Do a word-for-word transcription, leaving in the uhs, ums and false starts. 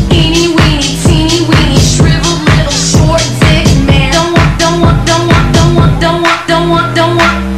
Eeny, weeny, teeny, weeny, shriveled little short dick man. Don't want, don't want, don't want, don't want, don't want, don't want, don't want, don't want.